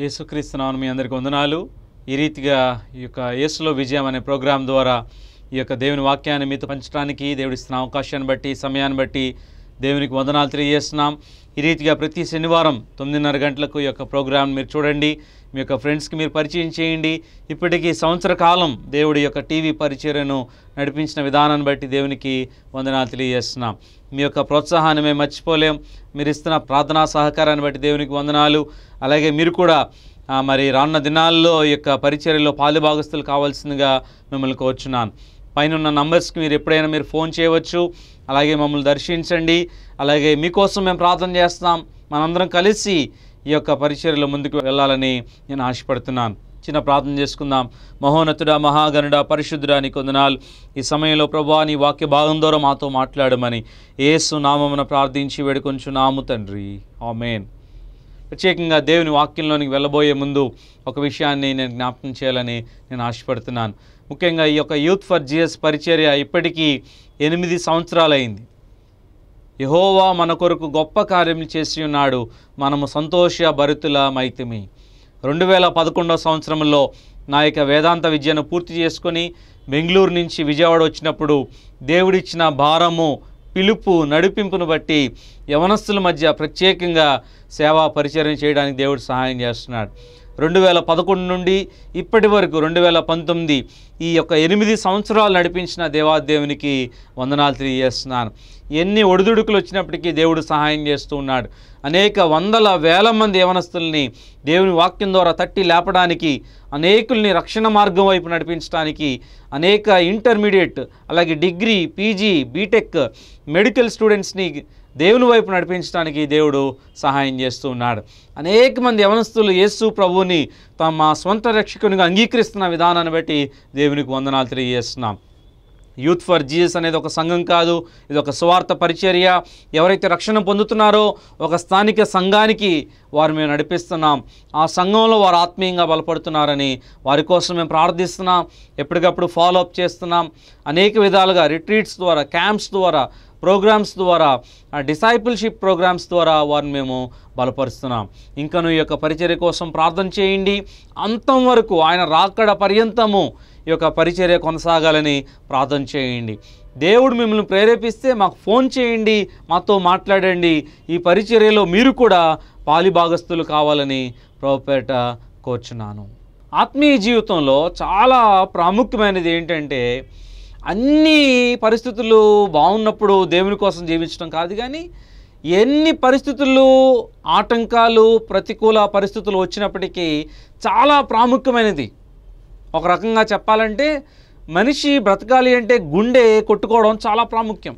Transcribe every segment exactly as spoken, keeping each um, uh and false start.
యేసుక్రీస్తు నామమున మీ అందరికీ వందనాలు. ఈ రీతిగా ఈ యొక్క యేసులో విజయం అనే ప్రోగ్రాం ద్వారా ఈ యొక్క దేవుని వాక్యాన్ని మీతో పంచడానికి దేవుడిస్తున్న అవకాశాన్ని బట్టి సమయాన్ని బట్టి దేవునికి వందనాలు తెలియజేస్తున్నాం. ఈ రీతిగా ప్రతి శనివారం తొమ్మిదిన్నర గంటలకు ఈ యొక్క ప్రోగ్రాం మీరు చూడండి, మీ యొక్క ఫ్రెండ్స్కి మీరు పరిచయం చేయండి. ఇప్పటికీ సంవత్సర కాలం దేవుడి యొక్క టీవీ పరిచర్యను నడిపించిన విధానాన్ని బట్టి దేవునికి వందనాలు తెలియజేస్తున్నాం. మీ యొక్క ప్రోత్సాహాన్ని మేము మర్చిపోలేం. మీరు ఇస్తున్న ప్రార్థనా సహకారాన్ని బట్టి దేవునికి వందనాలు. అలాగే మీరు కూడా మరి రానున్న దినాల్లో ఈ యొక్క పరిచర్యలో పాలుభాగస్తులు కావాల్సిందిగా మిమ్మల్ని కోరుచున్నాను. పైన ఉన్న నంబర్స్కి మీరు ఎప్పుడైనా మీరు ఫోన్ చేయవచ్చు. అలాగే మమ్మల్ని దర్శించండి. అలాగే మీకోసం మేము ప్రార్థన చేస్తాం. మనందరం కలిసి ఈ యొక్క పరిచర్యలో ముందుకు వెళ్ళాలని నేను ఆశపడుతున్నాను. చిన్న ప్రార్థన చేసుకుందాం. మహోన్నతుడా, మహాగణుడా, పరిశుద్ధుడా, నీకు వందనాలు. ఈ సమయంలో ప్రభువా నీ వాక్య భాగం ద్వారా మాతో మాట్లాడమని యేసు నామమున ప్రార్థించి వేడుకొంచున్నాము తండ్రి, ఆమేన్. ప్రత్యేకంగా దేవుని వాక్యంలోనికి వెళ్ళబోయే ముందు ఒక విషయాన్ని నేను జ్ఞాపకం చేయాలని నేను ఆశపడుతున్నాను. ముఖ్యంగా ఈ యొక్క యూత్ ఫర్ జీసస్ పరిచర్య ఇప్పటికీ ఎనిమిది సంవత్సరాలైంది. యెహోవా మన కొరకు గొప్ప కార్యములు చేసి ఉన్నాడు, మనము సంతోష భరితులమైతిమి. రెండు వేల పదకొండవ సంవత్సరంలో నా యొక్క వేదాంత విద్యను పూర్తి చేసుకొని బెంగళూరు నుంచి విజయవాడ వచ్చినప్పుడు దేవుడిచ్చిన భారము, పిలుపు, నడిపింపును బట్టి యవనస్తుల మధ్య ప్రత్యేకంగా సేవా పరిచర్య చేయడానికి దేవుడు సహాయం చేస్తున్నాడు. రెండు వేల పదకొండు నుండి ఇప్పటి వరకు రెండు వేల పంతొమ్మిది ఈ యొక్క ఎనిమిది సంవత్సరాలు నడిపించిన దేవాదేవునికి వందనాలు తెలియజేస్తున్నాను. ఎన్ని ఒడిదుడుకులు వచ్చినప్పటికీ దేవుడు సహాయం చేస్తూ ఉన్నాడు. అనేక వందల వేల మంది యవనస్తుల్ని దేవుని వాక్యం ద్వారా తట్టి లేపడానికి, అనేకుల్ని రక్షణ మార్గం వైపు నడిపించడానికి, అనేక ఇంటర్మీడియట్ అలాగే డిగ్రీ, పీజీ, బీటెక్, మెడికల్ స్టూడెంట్స్ని దేవుని వైపు నడిపించడానికి దేవుడు సహాయం చేస్తూ ఉన్నాడు. అనేక మంది యవనస్తులు యేసు ప్రభువుని తమ స్వంత రక్షకునిగా అంగీకరిస్తున్న విధానాన్ని బట్టి దేవునికి వందనాలు తెలియజేస్తున్నాం. యూత్ ఫర్ జీసస్ అనేది ఒక సంఘం కాదు, ఇది ఒక స్వార్థ పరిచర్య. ఎవరైతే రక్షణ పొందుతున్నారో ఒక స్థానిక సంఘానికి వారు మేము నడిపిస్తున్నాం. ఆ సంఘంలో వారు ఆత్మీయంగా బలపడుతున్నారని వారి కోసం మేము ప్రార్థిస్తున్నాం. ఎప్పటికప్పుడు ఫాలో అప్ చేస్తున్నాం. అనేక విధాలుగా రిట్రీట్స్ ద్వారా, క్యాంప్స్ ద్వారా, ప్రోగ్రామ్స్ ద్వారా, డిసైపుల్షిప్ ప్రోగ్రామ్స్ ద్వారా వారిని మేము బలపరుస్తున్నాం. ఇంకను ఈ యొక్క పరిచర్య కోసం ప్రార్థన చేయండి. అంతం వరకు, ఆయన రాకడ పర్యంతము ఈ యొక్క పరిచర్య కొనసాగాలని ప్రార్థన చేయండి. దేవుడు మిమ్మల్ని ప్రేరేపిస్తే మాకు ఫోన్ చేయండి, మాతో మాట్లాడండి. ఈ పరిచర్యలో మీరు కూడా పాలిభాగస్తులు కావాలని ప్రభుపేట కోరుచున్నాను. ఆత్మీయ జీవితంలో చాలా ప్రాముఖ్యమైనది ఏంటంటే, అన్ని పరిస్థితులు బాగున్నప్పుడు దేవుని కోసం జీవించడం కాదు, కానీ ఎన్ని పరిస్థితులు, ఆటంకాలు, ప్రతికూల పరిస్థితులు వచ్చినప్పటికీ చాలా ప్రాముఖ్యమైనది. ఒక రకంగా చెప్పాలంటే మనిషి బ్రతకాలి అంటే గుండె కొట్టుకోవడం చాలా ప్రాముఖ్యం.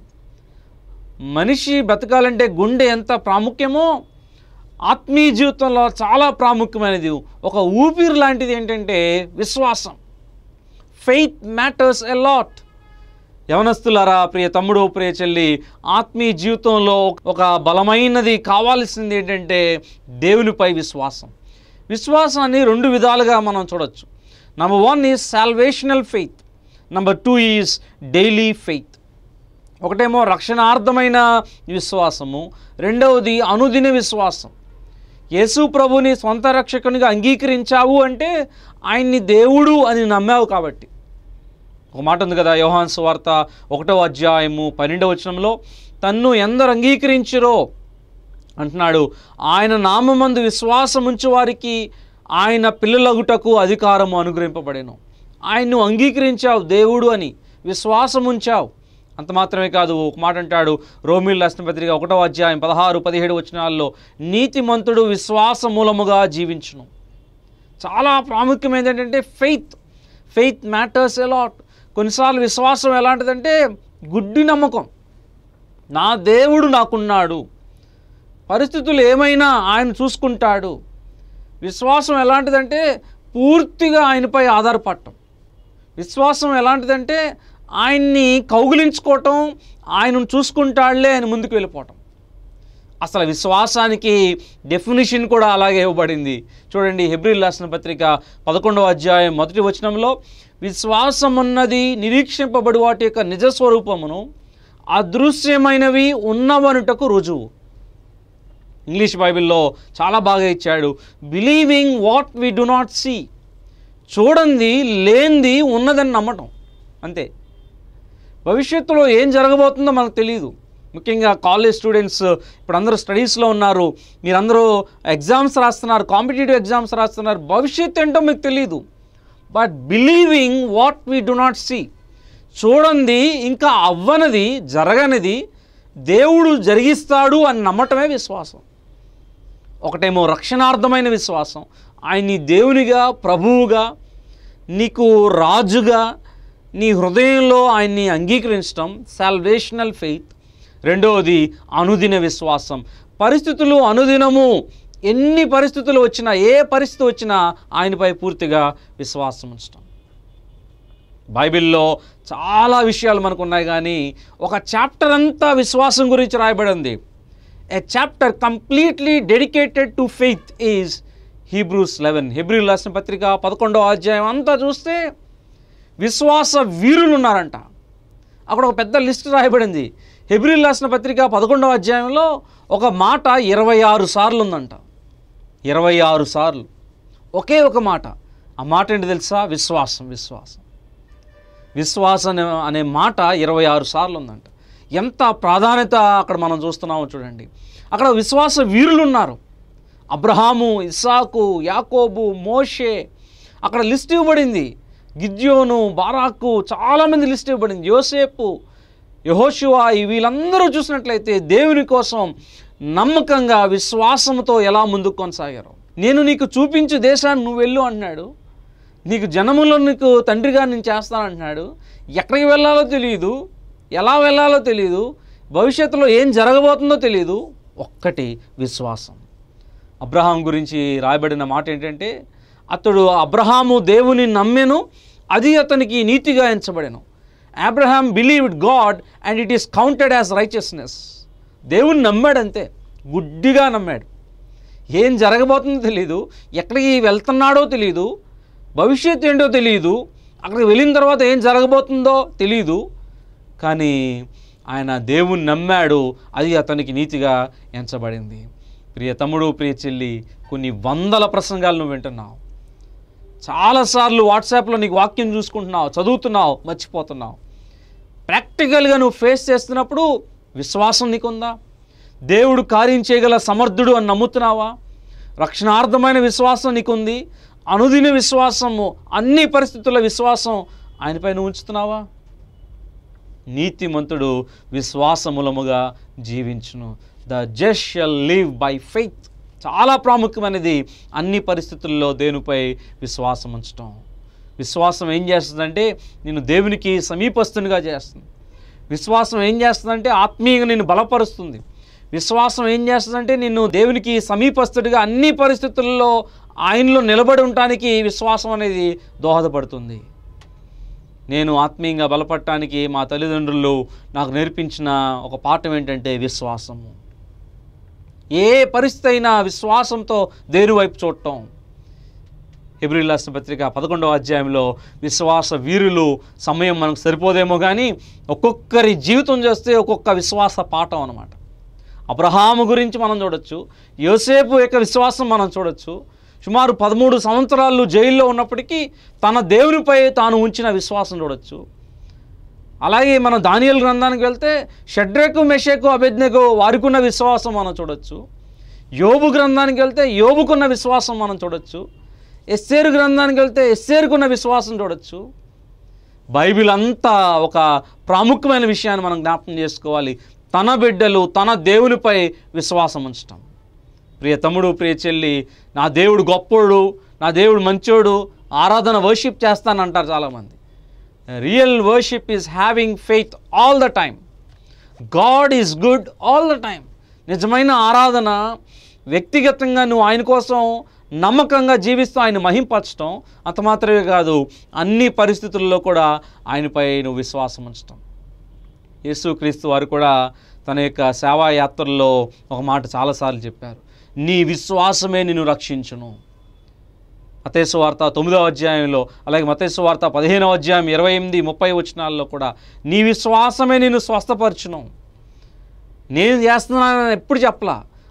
మనిషి బ్రతకాలంటే గుండె ఎంత ప్రాముఖ్యమో ఆత్మీయ జీవితంలో చాలా ప్రాముఖ్యమైనది. ఒక ఊపిరి లాంటిది ఏంటంటే విశ్వాసం. Faith matters a lot. యవనస్తులారా, ప్రియ తమ్ముడు, ప్రియ చెల్లి, ఆత్మీయ జీవితంలో ఒక బలమైనది కావాల్సింది ఏంటంటే దేవునిపై విశ్వాసం. విశ్వాసాన్ని రెండు విధాలుగా మనం చూడొచ్చు. Number one is salvational faith, number two is daily faith. ఒకటేమో రక్షణార్థమైన విశ్వాసము, రెండవది అనుదిన విశ్వాసం. యేసు ప్రభుని సొంత రక్షకునిగా అంగీకరించావు అంటే ఆయన్ని దేవుడు అని నమ్మావు కాబట్టి. ఒక మాట ఉంది కదా, యోహాను సువార్త ఒకటవ అధ్యాయము పన్నెండవ వచనంలో, తన్ను ఎందరు అంగీకరించిరో అంటున్నాడు, ఆయన నామమందు విశ్వాసం ఉంచు వారికి ఆయన పిల్లలగుటకు అధికారము అనుగ్రహింపబడెను. ఆయన్ను అంగీకరించావు దేవుడు అని, విశ్వాసం ఉంచావు. అంత మాత్రమే కాదు, ఒక మాట అంటాడు రోమీయులకు రాసిన పత్రిక ఒకటవ అధ్యాయం పదహారు పదిహేడు వచనాల్లో, నీతిమంతుడు విశ్వాస మూలముగా జీవించును. చాలా ప్రాముఖ్యమైనది ఏంటంటే faith. Faith matters a lot. కొన్నిసార్లు విశ్వాసం ఎలాంటిదంటే గుడ్డి నమ్మకం. నా దేవుడు నాకున్నాడు, పరిస్థితులు ఏమైనా ఆయన చూసుకుంటాడు. విశ్వాసం ఎలాంటిదంటే పూర్తిగా ఆయనపై ఆధారపడటం. విశ్వాసం ఎలాంటిదంటే ఆయన్ని కౌగిలించుకోవటం, ఆయనను చూసుకుంటాడులే అని ముందుకు వెళ్ళిపోవటం. అసలు విశ్వాసానికి డెఫినిషన్ కూడా అలాగే ఇవ్వబడింది. చూడండి, హెబ్రీయులకు రాసిన పత్రిక పదకొండవ అధ్యాయం మొదటి వచనంలో, విశ్వాసం ఉన్నది నిరీక్షింపబడి వాటి యొక్క నిజస్వరూపమును, అదృశ్యమైనవి ఉన్నవనుటకు రుజువు. ఇంగ్లీష్ బైబిల్లో చాలా బాగా ఇచ్చాడు. Believing what we do not see. చూడండి లేనిది ఉన్నదని నమ్మటం, అంతే. భవిష్యత్తులో ఏం జరగబోతుందో మనకు తెలియదు. ముఖ్యంగా కాలేజ్ స్టూడెంట్స్ ఇప్పుడు అందరూ స్టడీస్లో ఉన్నారు, మీరందరూ ఎగ్జామ్స్ రాస్తున్నారు, కాంపిటేటివ్ ఎగ్జామ్స్ రాస్తున్నారు. భవిష్యత్తు ఏంటో మీకు తెలియదు. But believing what we do not see, చూడండి ఇంకా అవ్వనిది, జరగనిది దేవుడు జరిగిస్తాడు అని నమ్మటమే విశ్వాసం. ఒకటేమో రక్షణార్థమైన విశ్వాసం, ఆయన్ని దేవునిగా, ప్రభువుగా, నీకు రాజుగా నీ హృదయంలో ఆయన్ని అంగీకరించడం, సాల్వేషనల్ ఫెయిత్. రెండవది అనుదిన విశ్వాసం. పరిస్థితులు అనుదినము ఎన్ని పరిస్థితులు వచ్చినా, ఏ పరిస్థితి వచ్చినా ఆయనపై పూర్తిగా విశ్వాసం ఉంచడం. బైబిల్లో చాలా విషయాలు మనకు ఉన్నాయి, కానీ ఒక చాప్టర్ అంతా విశ్వాసం గురించి రాయబడింది. A chapter completely dedicated to faith is Hebrews eleven. హెబ్రీయులకు రాసిన పత్రిక పదకొండవ అధ్యాయం అంతా చూస్తే విశ్వాస వీరులు ఉన్నారంట. అక్కడ ఒక పెద్ద లిస్ట్ రాయబడింది. హెబ్రీయులకు రాసిన పత్రిక పదకొండవ అధ్యాయంలో ఒక మాట ఇరవై ఆరు సార్లు ఉందంట. ఇరవై ఆరు సార్లు ఒకే ఒక మాట. ఆ మాట ఏంటి తెలుసా? విశ్వాసం. విశ్వాసం విశ్వాసం అనే మాట ఇరవై ఆరు సార్లు ఉందంట. ఎంత ప్రాధాన్యత అక్కడ మనం చూస్తున్నామో చూడండి. అక్కడ విశ్వాస వీరులు ఉన్నారు. అబ్రహాము, ఇస్సాకు, యాకోబు, మోషే, అక్కడ లిస్ట్ ఇవ్వబడింది. గిద్యోను, బారాకు, చాలామంది లిస్ట్ ఇవ్వబడింది. యోసేపు, యెహోషువ, వీళ్ళందరూ చూసినట్లయితే దేవుని కోసం నమ్మకంగా విశ్వాసంతో ఎలా ముందుకు కొనసాగారు. నేను నీకు చూపించు దేశాన్ని నువ్వు వెళ్ళు అంటున్నాడు. నీకు జనములో నీకు తండ్రిగా నేను చేస్తానంటున్నాడు. ఎక్కడికి వెళ్ళాలో తెలియదు, ఎలా వెళ్ళాలో తెలియదు, భవిష్యత్తులో ఏం జరగబోతుందో తెలియదు. ఒక్కటి విశ్వాసం. అబ్రహాం గురించి రాయబడిన మాట ఏంటంటే, అతడు అబ్రహాము దేవుని నమ్మెను, అది అతనికి నీతిగా ఎంచబడెను. Abraham believed God and it is counted as righteousness. దేవుని నమ్మాడంతే, గుడ్డిగా నమ్మాడు. ఏం జరగబోతుందో తెలియదు, ఎక్కడికి వెళ్తున్నాడో తెలియదు, భవిష్యత్తు ఏంటో తెలియదు, అక్కడికి వెళ్ళిన తర్వాత ఏం జరగబోతుందో తెలియదు. కానీ ఆయన దేవుని నమ్మాడు, అది అతనికి నీతిగా ఎంచబడింది. ప్రియ తమ్ముడు, ప్రియ చెల్లి, కొన్ని వందల ప్రసంగాలు నువ్వు వింటున్నావు. చాలాసార్లు వాట్సాప్లో నీకు వాక్యం చూసుకుంటున్నావు, చదువుతున్నావు, మర్చిపోతున్నావు. ప్రాక్టికల్గా నువ్వు ఫేస్ చేస్తున్నప్పుడు విశ్వాసం నీకుందా? దేవుడు కార్యం చేయగల సమర్థుడు అని నమ్ముతున్నావా? రక్షణార్థమైన విశ్వాసం నీకుంది. అనుదిన విశ్వాసము, అన్ని పరిస్థితుల విశ్వాసం ఆయనపై నువ్వు ఉంచుతున్నావా? నీతిమంతుడు విశ్వాసమూలముగా జీవించును. The just shall live by faith. చాలా ప్రాముఖ్యమైనది అన్ని పరిస్థితుల్లో దేవునిపై విశ్వాసం ఉంచడం. విశ్వాసం ఏం చేస్తుందంటే నిన్ను దేవునికి సమీపస్తునిగా చేస్తుంది. విశ్వాసం ఏం చేస్తుందంటే ఆత్మీయంగా నిన్ను బలపరుస్తుంది. విశ్వాసం ఏం చేస్తుందంటే నిన్ను దేవునికి సమీపస్తుడిగా అన్ని పరిస్థితుల్లో ఆయనలో నిలబడి ఉండటానికి విశ్వాసం అనేది దోహదపడుతుంది. నేను ఆత్మీయంగా బలపడటానికి మా తల్లిదండ్రులు నాకు నేర్పించిన ఒక పాఠం ఏంటంటే విశ్వాసము. ఏ పరిస్థితి అయినా విశ్వాసంతో దేవుని వైపు చూడటం. హెబ్రీయులకు రాసిన పత్రిక పదకొండవ అధ్యాయంలో విశ్వాస వీరులు, సమయం మనకు సరిపోదేమో కానీ ఒక్కొక్కరి జీవితం చేస్తే ఒక్కొక్క విశ్వాస పాఠం అన్నమాట. అబ్రహాము గురించి మనం చూడొచ్చు, యోసేపు యొక్క విశ్వాసం మనం చూడొచ్చు. సుమారు పదమూడు సంవత్సరాలు జైల్లో ఉన్నప్పటికీ తన దేవునిపై తాను ఉంచిన విశ్వాసం చూడొచ్చు. అలాగే మనం దానియేలు గ్రంథానికి వెళ్తే షడ్రకు, మెషకు, అబేద్నెగో వారికున్న విశ్వాసం మనం చూడొచ్చు. యోబు గ్రంథానికి వెళ్తే యోబుకున్న విశ్వాసం మనం చూడొచ్చు. ఎస్తేరు గ్రంథానికి వెళ్తే ఎస్తేరుకున్న విశ్వాసం చూడొచ్చు. బైబిల్ అంతా ఒక ప్రాముఖ్యమైన విషయాన్ని మనం జ్ఞాపకం చేసుకోవాలి. తన బిడ్డలు తన దేవునిపై విశ్వాసం ఉంచటం. ప్రియ తమ్ముడు, ప్రియ చెల్లి, నా దేవుడు గొప్పోడు, నా దేవుడు మంచోడు, ఆరాధన వర్షిప్ చేస్తానంటారు చాలామంది. Real worship is having faith all the time. God is good all the time. నిజమైన ఆరాధన వ్యక్తిగతంగా నువ్వు ఆయన కోసం నమ్మకంగా జీవిస్తూ ఆయన మహింపరచడం. అంత మాత్రమే కాదు, అన్ని పరిస్థితుల్లో కూడా ఆయనపై నువ్వు విశ్వాసం ఉంచటం. యేసుక్రీస్తు వారు కూడా తన యొక్క సేవా యాత్రల్లో ఒక మాట చాలాసార్లు చెప్పారు, నీ విశ్వాసమే నిన్ను రక్షించును. మత్తయి సువార్త తొమ్మిదవ అధ్యాయంలో, అలాగే మత్తయి సువార్త పదిహేనవ అధ్యాయం ఇరవై ఎనిమిది ముప్పై వచనాల్లో కూడా నీ విశ్వాసమే నిన్ను స్వస్థపరచును. నేను చేస్తున్నానని ఎప్పుడు చెప్పలా,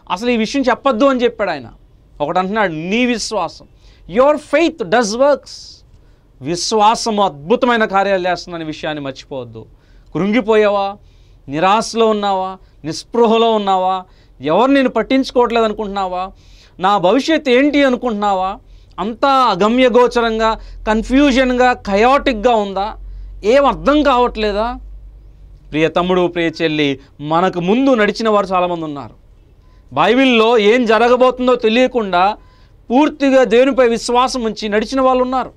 అసలు ఈ విషయం చెప్పొద్దు అని చెప్పాడు ఆయన. ఒకటి అంటున్నాడు, నీ విశ్వాసం, యువర్ ఫెయిత్ డస్ వర్క్స్. విశ్వాసము అద్భుతమైన కార్యాలు చేస్తుందనే విషయాన్ని మర్చిపోవద్దు. కృంగిపోయావా, నిరాశలో ఉన్నావా, నిస్పృహలో ఉన్నావా, ఎవరు నేను పట్టించుకోవట్లేదు అనుకుంటున్నావా, నా భవిష్యత్తు ఏంటి అనుకుంటున్నావా, అంతా అగమ్యగోచరంగా, కన్ఫ్యూజన్గా, కయాటిక్గా ఉందా, ఏం అర్థం కావట్లేదా? ప్రియ తమ్ముడు, ప్రియ చెల్లి, మనకు ముందు నడిచిన వారు చాలామంది ఉన్నారు. బైబిల్లో ఏం జరగబోతుందో తెలియకుండా పూర్తిగా దేవునిపై విశ్వాసం ఉంచి నడిచిన వాళ్ళు ఉన్నారు.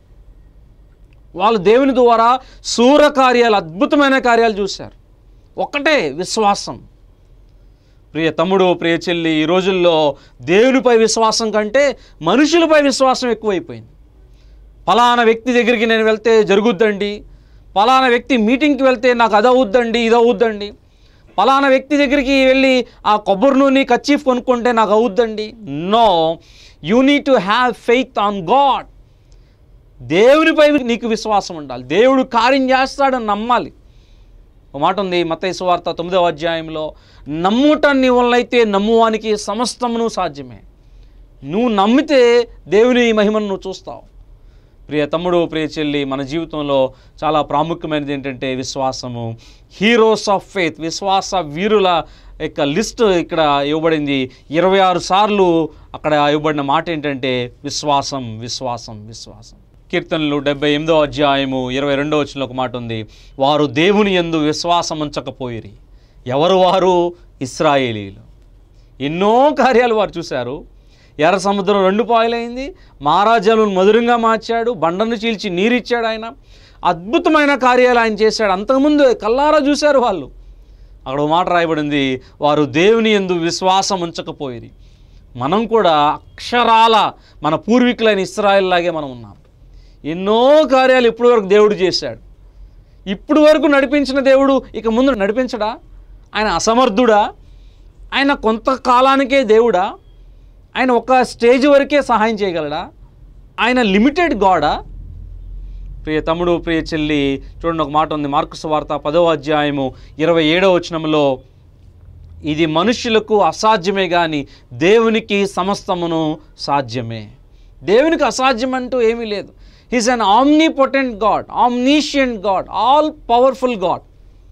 వాళ్ళు దేవుని ద్వారా శూర కార్యాలు, అద్భుతమైన కార్యాలు చూశారు. ఒక్కటే విశ్వాసం. ప్రియ తమ్ముడు, ప్రియ చెల్లి, ఈ రోజుల్లో దేవునిపై విశ్వాసం కంటే మనుషులపై విశ్వాసం ఎక్కువైపోయింది. పలానా వ్యక్తి దగ్గరికి నేను వెళ్తే జరుగుద్దండి, పలానా వ్యక్తి మీటింగ్కి వెళ్తే నాకు అది అవుద్దండి, ఇది అవుద్దండి, పలానా వ్యక్తి దగ్గరికి వెళ్ళి ఆ కొబ్బరి నూనె కచ్చీఫ్ కొనుక్కుంటే నాకు అవుద్దండి. No, you need to have faith on God. దేవునిపై నీకు విశ్వాసం ఉండాలి. దేవుడు కార్యం చేస్తాడని నమ్మాలి. ఒక మాట ఉంది మత్తయి సువార్త తొమ్మిదవ అధ్యాయంలో, నమ్ముట నీ వల్లైతే నమ్మువానికి సమస్తమును సాధ్యమే. నువ్వు నమ్మితే దేవుని మహిమను నువ్వు చూస్తావు. ప్రియ తమ్ముడు, ప్రియ చెల్లి, మన జీవితంలో చాలా ప్రాముఖ్యమైనది ఏంటంటే విశ్వాసము. హీరోస్ ఆఫ్ ఫెయిత్, విశ్వాస వీరుల యొక్క లిస్ట్ ఇక్కడ ఇవ్వబడింది. ఇరవై ఆరు సార్లు అక్కడ ఇవ్వబడిన మాట ఏంటంటే విశ్వాసం, విశ్వాసం, విశ్వాసం. కీర్తనలు డెబ్బై ఎనిమిదో అధ్యాయము ఇరవై రెండో వచనంలో ఒక మాట ఉంది, వారు దేవుని యందు విశ్వాసం ఉంచకపోయిరి. ఎవరు వారు? ఇశ్రాయేలీలు. ఎన్నో కార్యాలు వారు చూశారు. ఎర్ర సముద్రం రెండు పాయలైంది, మహారాజాలను మధురంగా మార్చాడు, బండను చీల్చి నీరిచ్చాడు. ఆయన అద్భుతమైన కార్యాలు ఆయన చేశాడు. అంతకుముందు కల్లారా చూశారు వాళ్ళు. అక్కడ ఒక మాట రాయబడింది, వారు దేవుని యందు విశ్వాసం ఉంచకపోయిరి. మనం కూడా అక్షరాల మన పూర్వీకులైన ఇశ్రాయేల్ లాగే మనం ఉన్నాం. ఎన్నో కార్యాలు ఇప్పటి వరకు దేవుడు చేశాడు. ఇప్పుడు వరకు నడిపించిన దేవుడు ఇక ముందు నడిపించడా? ఆయన అసమర్థుడా? ఆయన కొంతకాలానికే దేవుడా? ఆయన ఒక స్టేజ్ వరకే సహాయం చేయగలడా? ఆయన లిమిటెడ్ గాడా? ప్రియ తమ్ముడు, ప్రియ చెల్లి, చూడండి ఒక మాట ఉంది మార్కు సువార్త పదవ అధ్యాయము ఇరవై ఏడవ వచనంలో, ఇది మనుష్యులకు అసాధ్యమే కానీ దేవునికి సమస్తమును సాధ్యమే. దేవునికి అసాధ్యం అంటూ ఏమీ లేదు. He's an omnipotent God, omniscient God, all powerful God.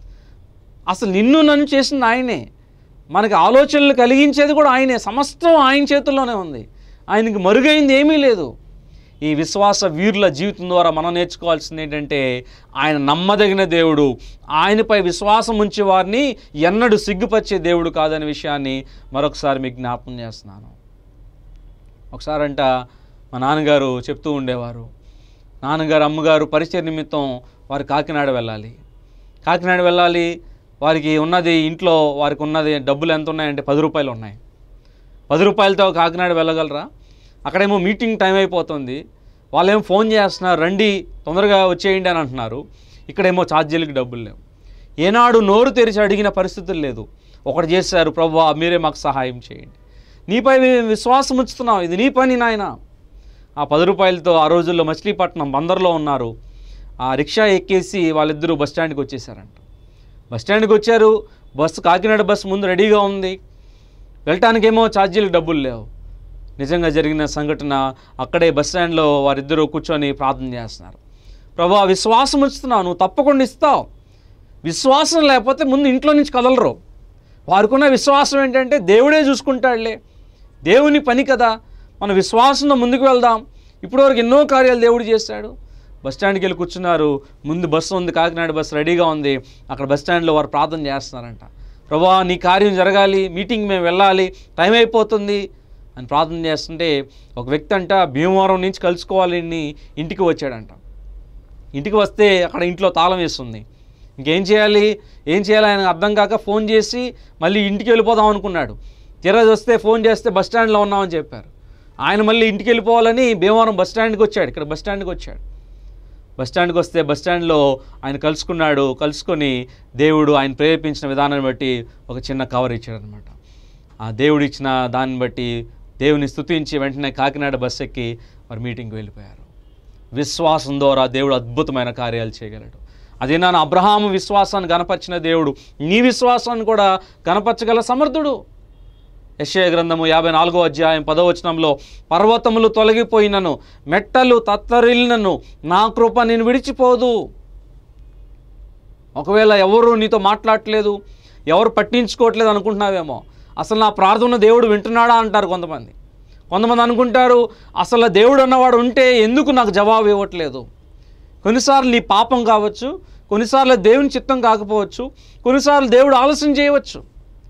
అసలు నిన్ను నన్ను చేసింది ఆయనే, మనకి ఆలోచనలు కలిగించేది కూడా ఆయనే. సమస్తం ఆయన చేతుల్లోనే ఉంది. ఆయనకి మరుగైంది ఏమీ లేదు. ఈ విశ్వాస వీరుల జీవితం ద్వారా మనం నేర్చుకోవాల్సింది ఏంటంటే, ఆయన నమ్మదగిన దేవుడు. ఆయనపై విశ్వాసం ఉంచే వారిని ఎన్నడూ సిగ్గుపరిచే దేవుడు కాదనే విషయాన్ని మరొకసారి మీకు జ్ఞాపకం చేస్తున్నాను. ఒకసారంట మా నాన్నగారు చెప్తూ ఉండేవారు, నాన్నగారు అమ్మగారు పరిచయ నిమిత్తం వారు కాకినాడ వెళ్ళాలి. కాకినాడ వెళ్ళాలి వారికి ఉన్నది ఇంట్లో, వారికి ఉన్నది డబ్బులు ఎంత ఉన్నాయంటే పది రూపాయలు ఉన్నాయి. పది రూపాయలతో కాకినాడ వెళ్ళగలరా? అక్కడేమో మీటింగ్ టైం అయిపోతుంది, వాళ్ళేమో ఫోన్ చేస్తున్నారు, రండి తొందరగా వచ్చేయండి అని అంటున్నారు. ఇక్కడేమో ఛార్జీలకి డబ్బులు లేవు. ఏనాడు నోరు తెరిచి అడిగిన పరిస్థితులు లేదు. ఒకటి చేశారు, ప్రభువా మీరే మాకు సహాయం చేయండి, నీపై విశ్వాసం ఉంచుతున్నాం, ఇది నీ పని నాయన. ఆ పది రూపాయలతో ఆ రోజుల్లో మచిలీపట్నం బందర్లో ఉన్నారు. ఆ రిక్షా ఎక్కేసి వాళ్ళిద్దరూ బస్టాండ్కి వచ్చేసారంట. బస్టాండ్కి వచ్చారు, బస్సు కాకినాడ బస్సు ముందు రెడీగా ఉంది. వెళ్ళటానికేమో ఛార్జీలకు డబ్బులు లేవు. నిజంగా జరిగిన సంఘటన అక్కడే బస్టాండ్లో వారిద్దరూ కూర్చొని ప్రార్థన చేస్తున్నారు. ప్రభువా విశ్వాసం ఉంచుతున్నావు, నువ్వు తప్పకుండా ఇస్తావు. విశ్వాసం లేకపోతే ముందు ఇంట్లో నుంచి కదలరు. వారికున్న విశ్వాసం ఏంటంటే దేవుడే చూసుకుంటాడులే, దేవుని పని కదా, మన విశ్వాసంతో ముందుకు వెళ్దాం. ఇప్పటివరకు ఎన్నో కార్యాలు దేవుడు చేశాడు. బస్టాండ్కి వెళ్ళి కూర్చున్నారు. ముందు బస్సు ఉంది, కాకినాడ బస్సు రెడీగా ఉంది. అక్కడ బస్టాండ్లో వారు ప్రార్థన చేస్తున్నారంట. ప్రభువా నీ కార్యం జరగాలి, మీటింగ్ మేము వెళ్ళాలి, టైం అయిపోతుంది అని ప్రార్థన చేస్తుంటే ఒక వ్యక్తి అంట భీమవరం నుంచి కలుసుకోవాలని ఇంటికి వచ్చాడంట. ఇంటికి వస్తే అక్కడ ఇంట్లో తాళం వేస్తుంది. ఇంకేం చేయాలి ఏం చేయాలి ఆయన అర్థం కాక ఫోన్ చేసి మళ్ళీ ఇంటికి వెళ్ళిపోదాం అనుకున్నాడు. తీరా వస్తే ఫోన్ చేస్తే బస్టాండ్లో ఉన్నామని చెప్పారు. ఆయన మళ్ళీ ఇంటికి వెళ్ళిపోవాలని భీమవరం బస్టాండ్కి వచ్చాడు. ఇక్కడ బస్టాండ్కి వచ్చాడు. బస్టాండ్కి వస్తే బస్టాండ్లో ఆయన కలుసుకున్నాడు. కలుసుకొని దేవుడు ఆయన ప్రేరేపించిన విధానాన్ని బట్టి ఒక చిన్న కవర్ ఇచ్చాడనమాట. ఆ దేవుడు ఇచ్చిన దాన్ని బట్టి దేవుని స్తుతించి వెంటనే కాకినాడ బస్ ఎక్కి వారు మీటింగ్కి వెళ్ళిపోయారు. విశ్వాసం ద్వారా దేవుడు అద్భుతమైన కార్యాలు చేయగలడు. అదే నా అబ్రహాము విశ్వాసాన్ని గణపరిచిన దేవుడు నీ విశ్వాసాన్ని కూడా గణపరచగల సమర్థుడు. యెషయా గ్రంథము యాభై నాలుగో అధ్యాయం పదో వచనంలో, పర్వతములు తొలగిపోయినను మెట్టలు తత్తరిల్లినను నా కృప నేను విడిచిపోదు. ఒకవేళ ఎవరు నీతో మాట్లాడట్లేదు, ఎవరు పట్టించుకోవట్లేదు అనుకుంటున్నావేమో, అసలు నా ప్రార్థన దేవుడు వింటున్నాడా అంటారు కొంతమంది. కొంతమంది అనుకుంటారు, అసలు దేవుడు అన్నవాడు ఉంటే ఎందుకు నాకు జవాబు ఇవ్వట్లేదు. కొన్నిసార్లు నీ పాపం కావచ్చు, కొన్నిసార్లు దేవుని చిత్తం కాకపోవచ్చు, కొన్నిసార్లు దేవుడు ఆలస్యం చేయవచ్చు.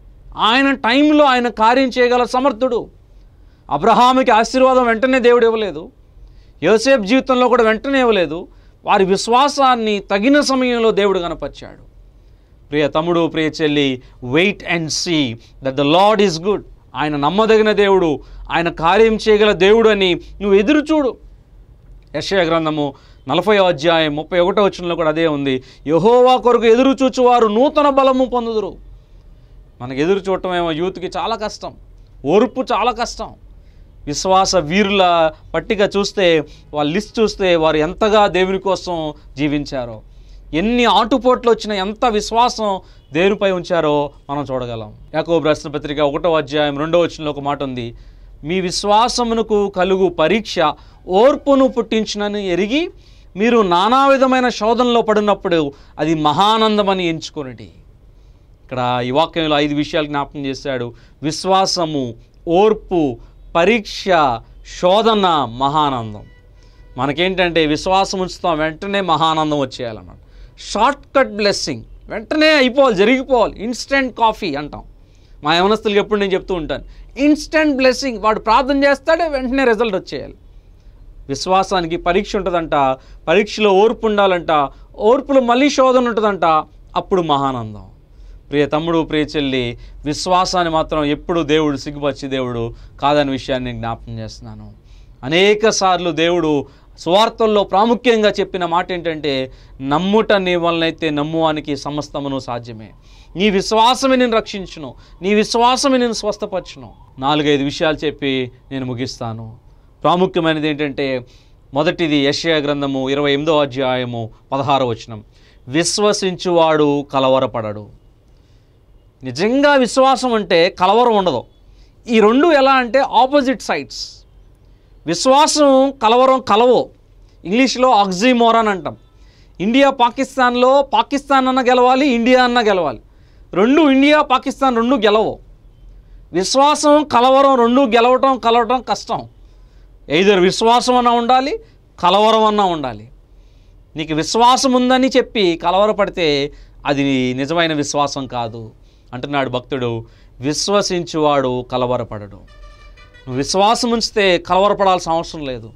ఆయన టైంలో ఆయన కార్యం చేయగల సమర్థుడు. అబ్రహాముకి ఆశీర్వాదం వెంటనే దేవుడు ఇవ్వలేదు, యోసేపు జీవితంలో కూడా వెంటనే ఇవ్వలేదు. వారి విశ్వాసాన్ని తగిన సమయంలో దేవుడు కనపరిచాడు. ప్రియ తమ్ముడు, ప్రియ చెల్లి, wait and see that the Lord is good. ఆయన నమ్మదగిన దేవుడు, ఆయన కార్యం చేయగల దేవుడు అని నువ్వు ఎదురు చూడు. యెషయా గ్రంథము నలభై అధ్యాయం ముప్పై ఒకటో వచనంలో కూడా అదే ఉంది. యెహోవా కొరకు ఎదురు చూచువారు నూతన బలము పొందుదురు. మనకు ఎదురు చూడటం ఏమో యూత్కి చాలా కష్టం, ఓర్పు చాలా కష్టం. విశ్వాస వీరుల పట్టిక చూస్తే, వాళ్ళ లిస్ట్ చూస్తే వారు ఎంతగా దేవుని కోసం జీవించారో, ఎన్ని ఆటుపోట్లు వచ్చినా ఎంత విశ్వాసం దేవునిపై ఉంచారో మనం చూడగలం. యాకోబు రాసిన పత్రిక ఒకటో అధ్యాయం రెండో వచనంలో ఒక మాట ఉంది. మీ విశ్వాసమునకు కలుగు పరీక్ష ఓర్పును పుట్టించునని ఎరిగి మీరు నానా విధమైన శోధనలో పడినప్పుడు అది మహానందమని ఎంచుకొనిటి. ఇక్కడ ఈ వాక్యంలో ఐదు విషయాలు జ్ఞాపకం చేశాడు. విశ్వాసము, ఓర్పు, పరీక్ష, శోధన, మహానందం. మనకేంటంటే విశ్వాసం ఉంచుతాం, వెంటనే మహానందం వచ్చేయాలన్నమాట. షార్ట్ కట్ బ్లెస్సింగ్, వెంటనే అయిపోవాలి, జరిగిపోవాలి. ఇన్స్టెంట్ కాఫీ అంటాం మా యవనస్తులకి. ఎప్పుడు నేను చెప్తూ ఉంటాను, ఇన్స్టెంట్ బ్లెస్సింగ్. వాడు ప్రార్థన చేస్తాడే వెంటనే రిజల్ట్ వచ్చేయాలి. విశ్వాసానికి పరీక్ష ఉంటుందంట, పరీక్షలో ఓర్పు ఉండాలంట, ఓర్పులో మళ్ళీ శోధన ఉంటుందంట, అప్పుడు మహానందం. ప్రియ తమ్ముడు, ప్రియ చెల్లి, విశ్వాసాన్ని మాత్రం ఎప్పుడు దేవుడు సిగ్గుపరిచి దేవుడు కాదనే విషయాన్ని జ్ఞాపకం చేస్తున్నాను. అనేక సార్లు దేవుడు సువార్తల్లో ప్రాముఖ్యంగా చెప్పిన మాట ఏంటంటే, నమ్ముట నీ వలనైతే నమ్మువానికి సమస్తమును సాధ్యమే. నీ విశ్వాసమే నేను రక్షించును, నీ విశ్వాసమే నేను స్వస్థపరచును. నాలుగైదు విషయాలు చెప్పి నేను ముగిస్తాను. ప్రాముఖ్యమైనది ఏంటంటే, మొదటిది యెషయా గ్రంథము ఇరవై ఎనిమిదో అధ్యాయము పదహారో వచనం. విశ్వసించువాడు కలవరపడడు. నిజంగా విశ్వాసం అంటే కలవరం ఉండదు. ఈ రెండు ఎలా అంటే ఆపోజిట్ సైడ్స్. విశ్వాసం కలవరం కలవో. ఇంగ్లీష్లో ఆక్సిమోరాన్ అంటాం. ఇండియా పాకిస్తాన్లో పాకిస్తాన్ అన్న గెలవాలి, ఇండియా అన్న గెలవాలి. రెండు ఇండియా పాకిస్తాన్ రెండు గెలవు. విశ్వాసం కలవరం రెండు గెలవటం కలవటం కష్టం. ఎయిదర్ విశ్వాసం అన్నా ఉండాలి, కలవరం అన్నా ఉండాలి. నీకు విశ్వాసం ఉందని చెప్పి కలవరపడితే అది నిజమైన విశ్వాసం కాదు అంటున్నాడు భక్తుడు. విశ్వసించువాడు కలవరపడడు. నువ్వు విశ్వాసం ఉంచితే కలవరపడాల్సిన అవసరం లేదు.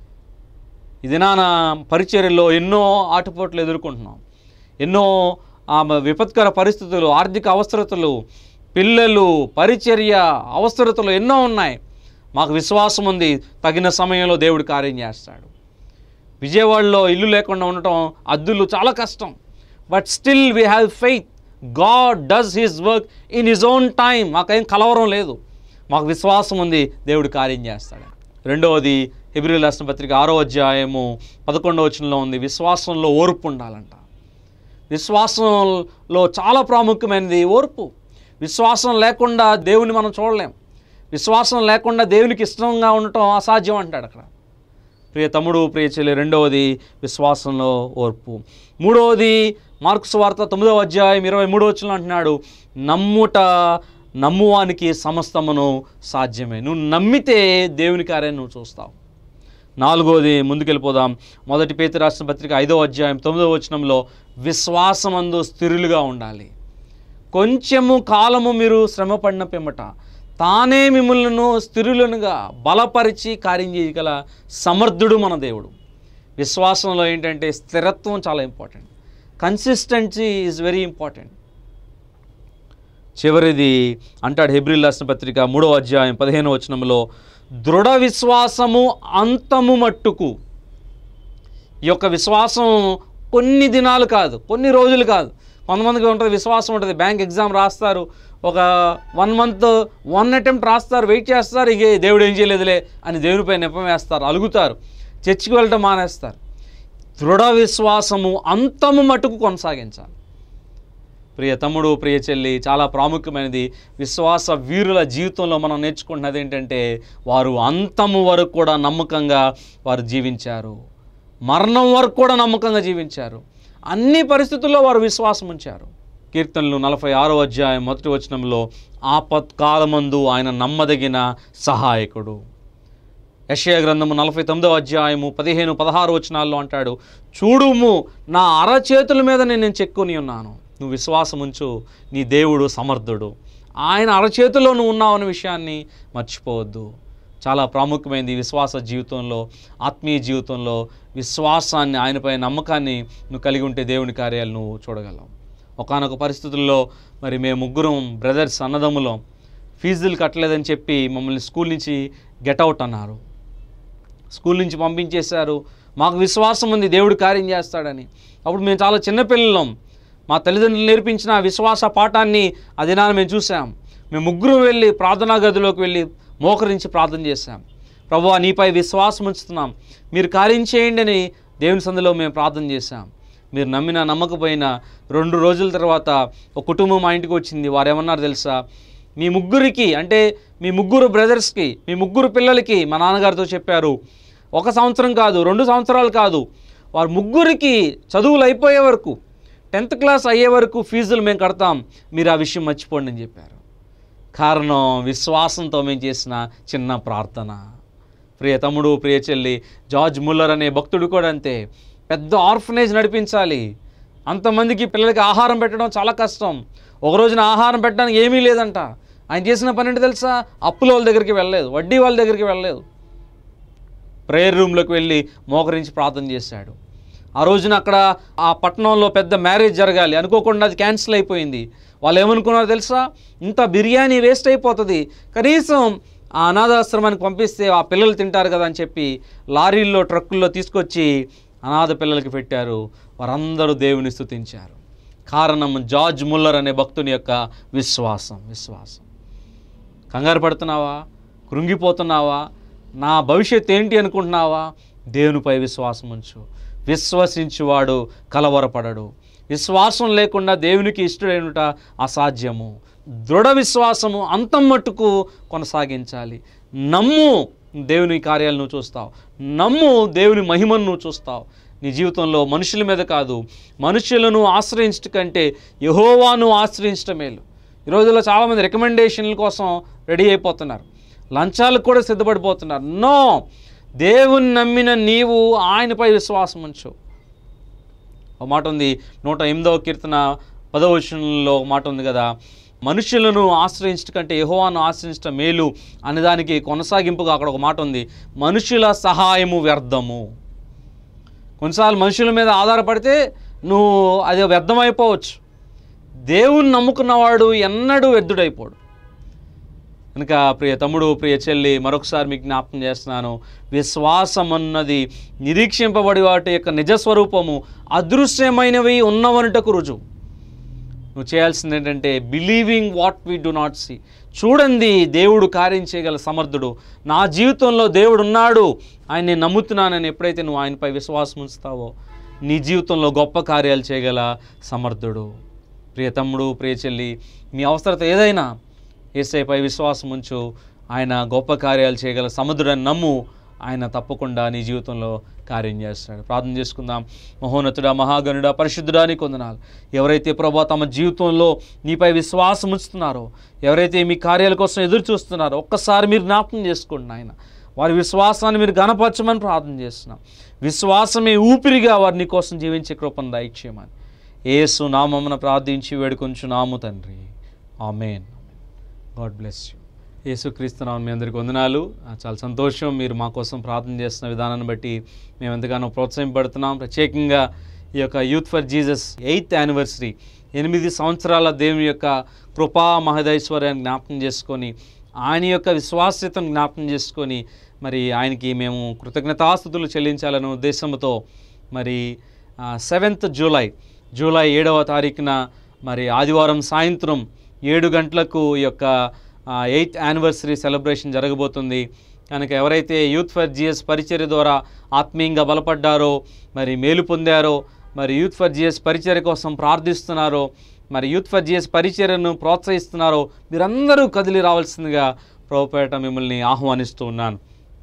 ఇది నా పరిచర్యలో ఎన్నో ఆటుపోట్లు ఎదుర్కొంటున్నాం, ఎన్నో విపత్కర పరిస్థితులు, ఆర్థిక అవసరతలు, పిల్లలు, పరిచర్య అవసరతలు ఎన్నో ఉన్నాయి. మాకు విశ్వాసం ఉంది, తగిన సమయంలో దేవుడు కార్యం చేస్తాడు. విజయవాడలో ఇల్లు లేకుండా ఉండటం, అద్దులు చాలా కష్టం. But still we have faith. God does his work in his own time. మాకేం కలవరం లేదు, మాకు విశ్వాసం ఉంది, దేవుడు కార్యం చేస్తాడు. రెండవది హెబ్రీయుల రాసిన పత్రిక ఆరో అధ్యాయము పదకొండవ వచనంలో ఉంది. విశ్వాసంలో ఓర్పు ఉండాలంట. విశ్వాసంలో చాలా ప్రాముఖ్యమైనది ఓర్పు. విశ్వాసం లేకుండా దేవుని మనం చూడలేం. విశ్వాసం లేకుండా దేవునికి ఇష్టంగా ఉండటం అసాధ్యం అంటాడు అక్కడ. ప్రియ తమ్ముడు, ప్రియ చెల్లి, రెండవది విశ్వాసంలో ఓర్పు. మూడవది మార్కు సువార్త తొమ్మిదవ అధ్యాయం ఇరవై మూడవ వచనంలో అంటున్నాడు, నమ్ముట నమ్మువానికి సమస్తమును సాధ్యమే. నువ్వు నమ్మితే దేవుని కార్యం నువ్వు చూస్తావు. నాలుగోది, ముందుకెళ్ళిపోదాం. మొదటి పేతురు రాసిన పత్రిక ఐదవ అధ్యాయం తొమ్మిదవ వచనంలో విశ్వాసమందు స్థిరులుగా ఉండాలి. కొంచెము కాలము మీరు శ్రమపడిన పిమ్మట తానే మిమ్మల్ని స్థిరులనుగా బలపరిచి కార్యం చేయగల సమర్థుడు మన దేవుడు. విశ్వాసంలో ఏంటంటే స్థిరత్వం చాలా important. Consistency is very important. చివరిది అంటాడు హెబ్రీయుల రాసిన పత్రిక మూడవ అధ్యాయం పదిహేనవ వచనంలో, దృఢ విశ్వాసము అంతము మట్టుకు. ఈ యొక్క విశ్వాసం కొన్ని దినాలు కాదు, కొన్ని రోజులు కాదు. కొంతమందికి ఉంటుంది విశ్వాసం ఉంటుంది, బ్యాంక్ ఎగ్జామ్ రాస్తారు, ఒక వన్ మంత్ వన్ అటెంప్ట్ రాస్తారు, వెయిట్ చేస్తారు, ఇక దేవుడు ఏం చేయలేదులే అని దేవునిపై నెపం వేస్తారు, అలుగుతారు, చర్చికి వెళ్ళటం మానేస్తారు. దృఢ విశ్వాసము అంతము మటుకు కొనసాగించాలి. ప్రియ తమ్ముడు, ప్రియ చెల్లి, చాలా ప్రాముఖ్యమైనది. విశ్వాస వీరుల జీవితంలో మనం నేర్చుకుంటున్నది ఏంటంటే వారు అంతము వరకు కూడా నమ్మకంగా వారు జీవించారు. మరణం వరకు కూడా నమ్మకంగా జీవించారు. అన్ని పరిస్థితుల్లో వారు విశ్వాసం ఉంచారు. కీర్తనలు నలభై ఆరో అధ్యాయం మొదటి వచనంలో ఆపత్కాలమందు ఆయన నమ్మదగిన సహాయకుడు. యెషయా గ్రంథము నలభై తొమ్మిదవ అధ్యాయము పదిహేను పదహారు వచనాల్లో అంటాడు, చూడుము నా అరచేతుల మీద నేను చెక్కుని ఉన్నాను, నువ్వు విశ్వాసం ఉంచు, నీ దేవుడు సమర్థుడు, ఆయన అరచేతుల్లో నువ్వు ఉన్నావు అనే విషయాన్ని మర్చిపోవద్దు. చాలా ప్రాముఖ్యమైనది విశ్వాస జీవితంలో, ఆత్మీయ జీవితంలో విశ్వాసాన్ని, ఆయనపై నమ్మకాన్ని నువ్వు కలిగి ఉంటే దేవుని కార్యాలు నువ్వు చూడగలవు. ఒకానొక పరిస్థితుల్లో మరి మేము ముగ్గురం బ్రదర్స్ అన్నదమ్ములం ఫీజులు కట్టలేదని చెప్పి మమ్మల్ని స్కూల్ నుంచి గెట్అవుట్ అన్నారు. స్కూల్ నుంచి పంపించేశారు. మాకు విశ్వాసం ఉంది దేవుడు కార్యం చేస్తాడని. అప్పుడు మేము చాలా చిన్నపిల్లలం. మా తల్లిదండ్రులు నేర్పించిన విశ్వాస పాఠాన్ని ఆ దినాన్ని మేము చూసాం. మేము ముగ్గురం వెళ్ళి ప్రార్థనా గదిలోకి వెళ్ళి మోకరించి ప్రార్థన చేశాం. ప్రభువా, నీపై విశ్వాసం ఉంచుతున్నాం, మీరు కార్యం చేయండి అని దేవుని సందులో మేము ప్రార్థన చేశాం. మీరు నమ్మినా నమ్మకపోయినా రెండు రోజుల తర్వాత ఒక కుటుంబం మా ఇంటికి వచ్చింది. వారు ఏమన్నారు తెలుసా? మీ ముగ్గురికి, అంటే మీ ముగ్గురు బ్రదర్స్కి, మీ ముగ్గురు పిల్లలకి మా నాన్నగారితో చెప్పారు, ఒక సంవత్సరం కాదు, రెండు సంవత్సరాలు కాదు, వారు ముగ్గురికి చదువులు అయిపోయే వరకు, టెన్త్ క్లాస్ అయ్యే వరకు ఫీజులు మేము కడతాం, మీరు ఆ విషయం మర్చిపోండి అని చెప్పారు. కారణం విశ్వాసంతో మేము చేసిన చిన్న ప్రార్థన. ప్రియ తమ్ముడు, ప్రియ చెల్లి, జార్జ్ ముల్లర్ అనే భక్తుడు కూడా అంతే. పెద్ద ఆర్ఫనేజ్ నడిపించాలి, అంతమందికి పిల్లలకి ఆహారం పెట్టడం చాలా కష్టం. ఒక రోజున ఆహారం పెట్టడానికి ఏమీ లేదంట. ఆయన చేసిన పని ఏంటి తెలుసా? అప్పుల వాళ్ళ దగ్గరికి వెళ్ళలేదు, వడ్డీ వాళ్ళ దగ్గరికి వెళ్ళలేదు, ప్రేయర్ రూమ్లోకి వెళ్ళి మోకరించి ప్రార్థన చేశాడు. ఆ రోజున అక్కడ ఆ పట్టణంలో పెద్ద మ్యారేజ్ జరగాలి, అనుకోకుండా అది క్యాన్సిల్ అయిపోయింది. వాళ్ళు ఏమనుకున్నారో తెలుసా? ఇంత బిర్యానీ వేస్ట్ అయిపోతుంది, కనీసం ఆ అనాథాశ్రమానికి పంపిస్తే ఆ పిల్లలు తింటారు కదా అని చెప్పి లారీల్లో ట్రక్కుల్లో తీసుకొచ్చి అనాథ పిల్లలకి పెట్టారు. వారందరూ దేవుని స్తుతించారు. కారణం జార్జ్ ముల్లర్ అనే భక్తుని యొక్క విశ్వాసం. విశ్వాసం. కంగారు పడుతున్నావా? కృంగిపోతున్నావా? నా భవిష్యత్తు ఏంటి అనుకుంటున్నావా? దేవునిపై విశ్వాసం ఉంచు. విశ్వసించువాడు కలవరపడడు. విశ్వాసం లేకుండా దేవునికి ఇష్టడైనట అసాధ్యము. దృఢ విశ్వాసము అంతం మట్టుకు కొనసాగించాలి. నమ్ము, దేవుని కార్యాలు నువ్వు చూస్తావు. నమ్ము, దేవుని మహిమను నువ్వు చూస్తావు. నీ జీవితంలో మనుషుల మీద కాదు, మనుషులను ఆశ్రయించట కంటే యెహోవాను ఆశ్రయించటం మేలు. ఈ రోజుల్లో చాలామంది రికమెండేషన్ల కోసం రెడీ అయిపోతున్నారు, లంచాలకు కూడా సిద్ధపడిపోతున్నారు. నో, దేవుని నమ్మిన నీవు ఆయనపై విశ్వాసం ఉంచు. ఒక మాట ఉంది, నూట ఎనిమిదవ కీర్తన పదవ వచనంలో ఒక మాట ఉంది కదా, మనుషులను ఆశ్రయించట కంటే యెహోవాను ఆశ్రయించటం మేలు అనేదానికి కొనసాగింపుగా అక్కడ ఒక మాట ఉంది, మనుషుల సహాయము వ్యర్థము. కొన్నిసార్లు మనుషుల మీద ఆధారపడితే నువ్వు అది వ్యర్థమైపోవచ్చు. దేవుని నమ్ముకున్నవాడు ఎన్నడూ వ్యర్థుడైపోడు. కనుక ప్రియ తమ్ముడు, ప్రియ చెల్లి, మరొకసారి మీకు జ్ఞాపకం చేస్తున్నాను, విశ్వాసం అన్నది నిరీక్షింపబడి వాటి యొక్క నిజస్వరూపము, అదృశ్యమైనవి ఉన్నవనుటకు రుజువు. నువ్వు చేయాల్సింది ఏంటంటే believing what we do not see. చూడండి, దేవుడు కార్యం చేయగల సమర్థుడు, నా జీవితంలో దేవుడు ఉన్నాడు, ఆయన నేను నమ్ముతున్నానని ఎప్పుడైతే నువ్వు ఆయనపై విశ్వాసం ఉంచుతావో నీ జీవితంలో గొప్ప కార్యాలు చేయగల సమర్థుడు. ప్రియ తమ్ముడు, ప్రియ చెల్లి, మీ అవసరత ఏదైనా యేసయ్యపై విశ్వాసం ఉంచు. ఆయన గొప్ప కార్యాలు చేయగల సముద్రుడని నమ్ము, ఆయన తప్పకుండా నీ జీవితంలో కార్యం చేస్తాడు. ప్రార్థన చేసుకుందాం. మహోన్నతుడా, మహాగణుడా, పరిశుద్ధుడా, నీకు వందనాలు. ఎవరైతే ప్రభువా తమ జీవితంలో నీపై విశ్వాసం ఉంచుతున్నారో, ఎవరైతే మీ కార్యాల కోసం ఎదురు చూస్తున్నారో ఒక్కసారి మీరు జ్ఞాపకం చేసుకోండి ఆయన. వారి విశ్వాసాన్ని మీరు ఘనపరచమని ప్రార్థన చేస్తున్నాం. విశ్వాసమే ఊపిరిగా వారి నీ కోసం జీవించే కృపను దయచేయమని యేసు నామమున ప్రార్థించి వేడుకొంచున్నాము తండ్రి. ఆమేన్. God bless you. యేసుక్రీస్తు నామమున మీ అందరికీ వందనాలు. చాలా సంతోషం, మీరు మా కోసం ప్రార్థన చేస్తున్న విధానాన్ని బట్టి మేము ఎంతగానో ప్రోత్సాహపడుతున్నాం. ప్రత్యేకంగా ఈ యొక్క youth for Jesus eighth anniversary, ఎనిమిది సంవత్సరాల దేవుని యొక్క కృపా మహదైశ్వర్యాన్ని జ్ఞాపకం చేసుకొని, ఆయన యొక్క విశ్వాస్యతను జ్ఞాపకం చేసుకొని, మరి ఆయనకి మేము కృతజ్ఞతాస్తుతులు చెల్లించాలనే ఉద్దేశంతో మరి సెవెంత్ జూలై జూలై ఏడవ తారీఖున మరి ఆదివారం సాయంత్రం ఏడు గంటలకు ఈ యొక్క ఎయిత్ యానివర్సరీ సెలబ్రేషన్ జరగబోతుంది. కనుక ఎవరైతే యూత్ ఫర్ జీఎస్ పరిచర్య ద్వారా ఆత్మీయంగా బలపడ్డారో, మరి మేలు పొందారో, మరి యూత్ ఫర్ జీఎస్ పరిచర్య కోసం ప్రార్థిస్తున్నారో, మరి యూత్ ఫర్ జీసస్ పరిచర్యను ప్రోత్సహిస్తున్నారో మీరందరూ కదిలి రావాల్సిందిగా ప్రభుపేట మిమ్మల్ని ఆహ్వానిస్తూ ఉన్నాను.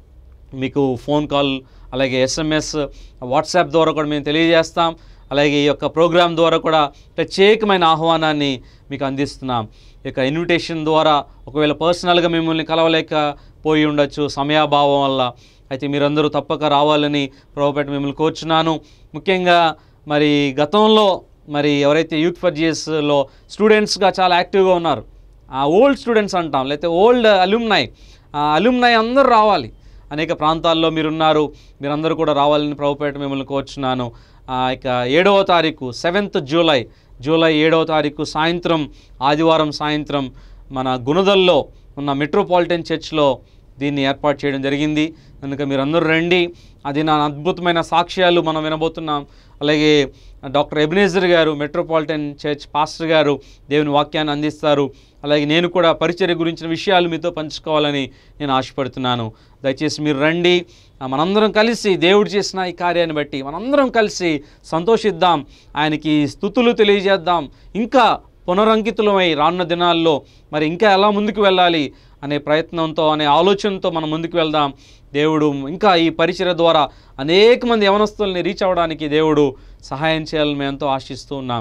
మీకు ఫోన్ కాల్, అలాగే ఎస్ఎంఎస్, వాట్సాప్ ద్వారా కూడా మేము తెలియజేస్తాం. అలాగే ఈ యొక్క ప్రోగ్రాం ద్వారా కూడా ప్రత్యేకమైన ఆహ్వానాన్ని మీకు అందిస్తున్నాం. ఈ యొక్క ఇన్విటేషన్ ద్వారా ఒకవేళ పర్సనల్గా మిమ్మల్ని కలవలేకపోయి ఉండొచ్చు సమయాభావం వల్ల, అయితే మీరందరూ తప్పక రావాలని ప్రభుపేట మిమ్మల్ని కోరుచున్నాను. ముఖ్యంగా మరి గతంలో మరి ఎవరైతే యూత్ ఫర్ జీసస్లో స్టూడెంట్స్గా చాలా యాక్టివ్గా ఉన్నారు, ఆ ఓల్డ్ స్టూడెంట్స్ అంటాం, లేకపోతే ఓల్డ్ అలుమ్నై, ఆ అలుమ్నై అందరూ రావాలి. అనేక ప్రాంతాల్లో మీరున్నారు, మీరందరూ కూడా రావాలని ప్రభుపేట మిమ్మల్ని కోరుచున్నాను. ఇక ఏడవ తారీఖు సెవెంత్ జూలై జూలై ఏడవ తారీఖు సాయంత్రం, ఆదివారం సాయంత్రం మన గుణదల్లో ఉన్న మెట్రోపాలిటన్ చర్చ్లో దీన్ని ఏర్పాటు చేయడం జరిగింది. కనుక మీరందరూ రండి. అది నా అద్భుతమైన సాక్ష్యాలు మనం వినబోతున్నాం. అలాగే డాక్టర్ ఎబినేజర్ గారు, మెట్రోపాలిటన్ చర్చ్ పాస్టర్ గారు దేవుని వాక్యాన్ని అందిస్తారు. అలాగే నేను కూడా పరిచర్య గురించిన విషయాలు మీతో పంచుకోవాలని నేను ఆశపడుతున్నాను. దయచేసి మీరు రండి. మనందరం కలిసి దేవుడు చేసిన ఈ కార్యాన్ని బట్టి మనందరం కలిసి సంతోషిద్దాం, ఆయనకి స్తుతులు తెలియజేద్దాం. ఇంకా పునరంకితులమై రానున్న దినాల్లో మరి ఇంకా ఎలా ముందుకు వెళ్ళాలి అనే ప్రయత్నంతో, అనే ఆలోచనతో మనం ముందుకు వెళ్దాం. దేవుడు ఇంకా ఈ పరిచర్య ద్వారా అనేక మంది యవనస్తుల్ని రీచ్ అవ్వడానికి దేవుడు సహాయం చేయాలని మేము ఎంతో ఆశిస్తూ ఉన్నాం.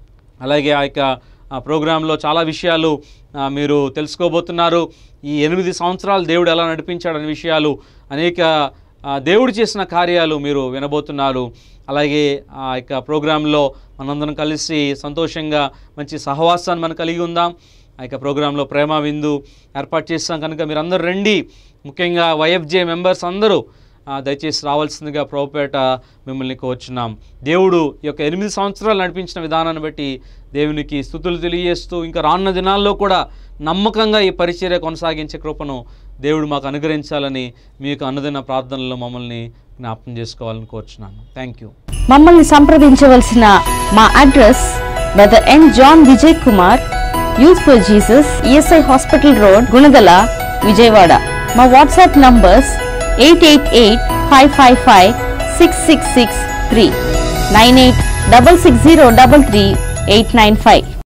అలాగే ఆ యొక్క ప్రోగ్రాంలో చాలా విషయాలు మీరు తెలుసుకోబోతున్నారు. ఈ ఎనిమిది సంవత్సరాలు దేవుడు ఎలా నడిపించాడనే విషయాలు, అనేక దేవుడు చేసిన కార్యాలు మీరు వినబోతున్నారు. అలాగే ఆ యొక్క ప్రోగ్రాంలో మనందరం కలిసి సంతోషంగా మంచి సహవాసాన్ని మనం కలిగి ఉందాం. ఆ యొక్క ప్రోగ్రాంలో ప్రేమ విందు ఏర్పాటు చేస్తాం. కనుక మీరు అందరూ రండి. ముఖ్యంగా వైఎఫ్జే మెంబర్స్ అందరూ దయచేసి రావాల్సిందిగా ప్రభుపేట మిమ్మల్ని కోరుచున్నాం. దేవుడు ఈ యొక్క ఎనిమిది సంవత్సరాలు నడిపించిన విధానాన్ని బట్టి దేవునికి స్తుతులు తెలియజేస్తూ ఇంకా రానున్న దినాల్లో కూడా నమ్మకంగా ఈ పరిచర్య కొనసాగించే కృపను దేవుడు మాకు అనుగ్రహించాలని మీ యొక్క అనుదిన ప్రార్థనలో మమ్మల్ని జ్ఞాపకం చేసుకోవాలని కోరుచున్నాను. Thank you. మమ్మల్ని సంప్రదించవలసిన మా address brother N John Vijay Kumar, youth for Jesus, ESI hospital road, Gunadala, Vijayawada. మా WhatsApp numbers eight eight eight five five five six six six three, nine eight double six zero double three eight nine five.